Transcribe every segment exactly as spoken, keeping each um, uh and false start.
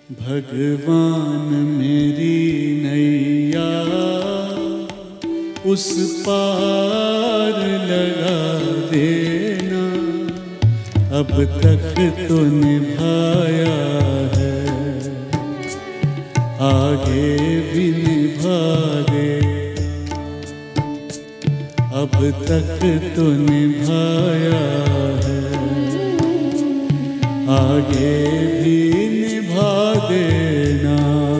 भगवान मेरी नैया उस पार लगा देना, अब तक तो निभाया है, आगे भी निभा दे। अब तक तो निभाया है, आगे भी निभा देना।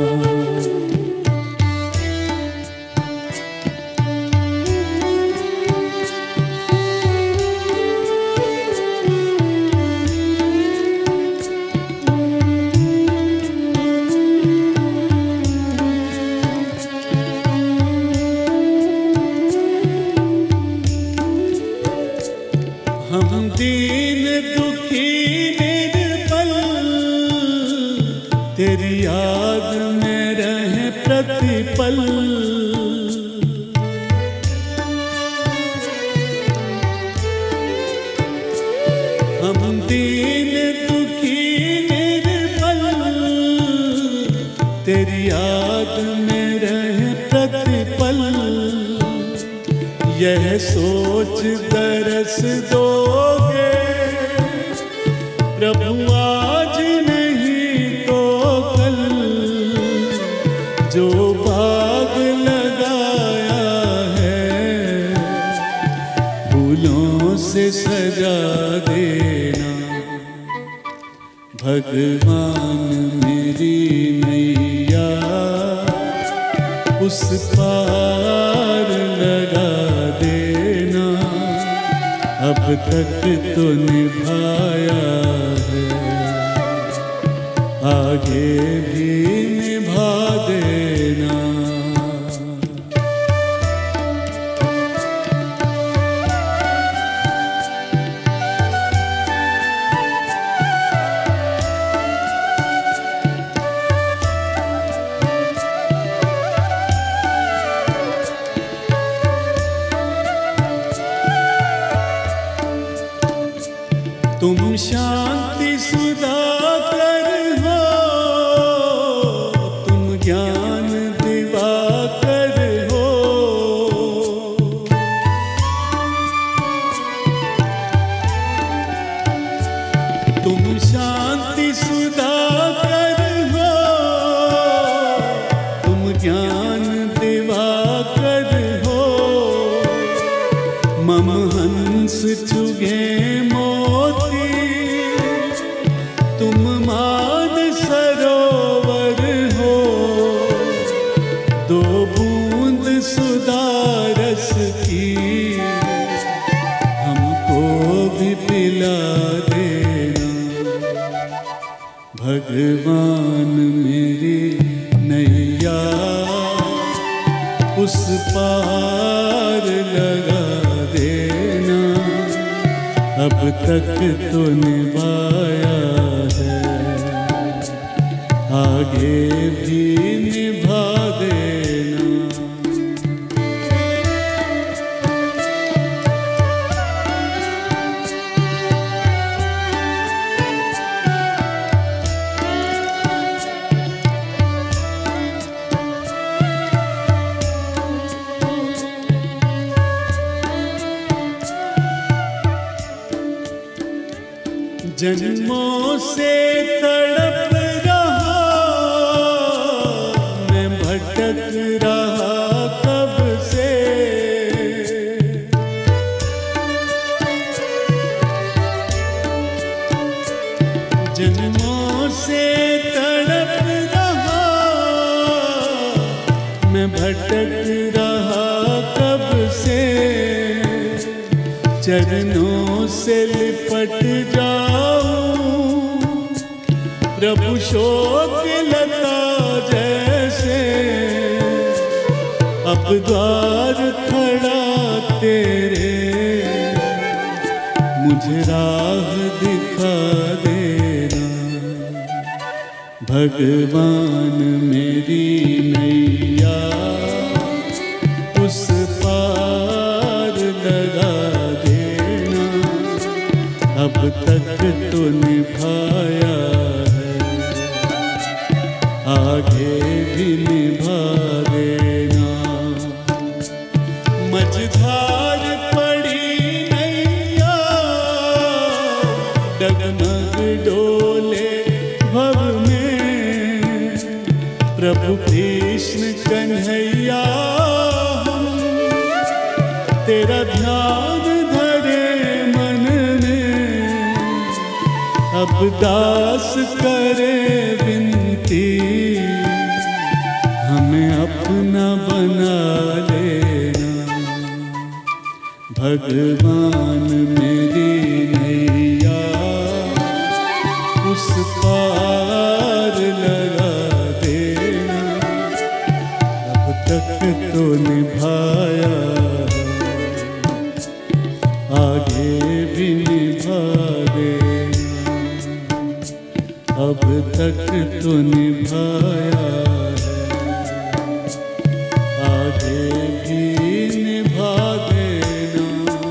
हम दीन दुखी निर्बल, तेरी याद में रहे प्रतिपल। हम दीन दुखी निर्बल, तेरी याद में रहे प्रतिपल। यह सोच दरस दोगे प्रभु आज नहीं तो कल, जो बाग लगाया है फूलों से सजा देना। भगवान मेरी नैया उस पार लगा देना, अब तक तो निभाया है, आगे भी निभा देना। तुम शांति सुधाकर हो, तुम ज्ञान दिवाकर हो। तुम शांति सुधाकर हो, तुम ज्ञान दिवाकर हो। मम हंस चुगे तुम मान सरोवर हो, दो बूंद सुधारस की हमको भी पिला देना। भगवान मेरी नैया उस पार लगा देना, अब तक तो निभाया है, आगे भी निभा देना। जन्मों से तड़प रहा मैं, भटक रहा कब से। जन्मों से तड़प रहा मैं, भटक रहा कब से। चरणों से लिपट जाऊं प्रभु शोक लता जैसे, अब द्वार खड़ा तेरे मुझे राह दिखा देना। भगवान मेरी नैया उस पार लगा देना, अब तक तो निभाया है, आगे भी निभा देना। मझधार पड़ी नैया डगमग डोले भव में, प्रभु कृष्ण कन्हैया हम तेरा ध्यान धरे मन में। अब दास करे विनती, हमें अपना बना लेना। भगवान मेरी नैया उस पार लगा देना। अब तक तो निभाया है, आगे भी निभा देना। अब तक तो निभाया है, आगे भी निभा देना।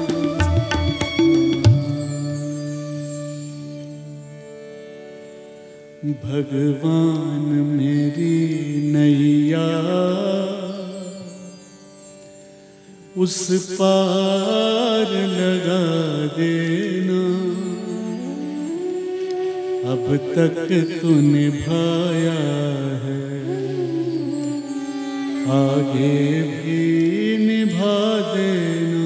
भगवान मेरी नैया उस पार लगा देना। अब तक तो निभाया है, आगे भी निभा देना।